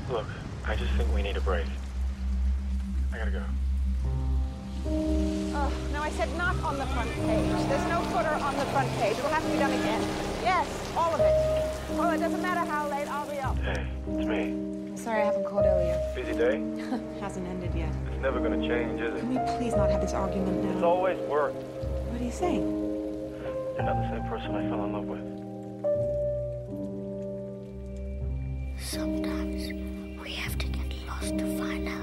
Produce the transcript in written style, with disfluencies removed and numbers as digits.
Look, I just think we need a break. I gotta go. Oh, no, I said not on the front page. There's no footer on the front page. It'll have to be done again. Yes, all of it. Well, it doesn't matter how late, I'll be up. Hey, it's me. I'm sorry I haven't called earlier. Busy day? Hasn't ended yet. It's never gonna change, is it? Can we please not have this argument now? It's always work. What are you saying? You're not the same person I fell in love with. Sometimes we have to get lost to find out.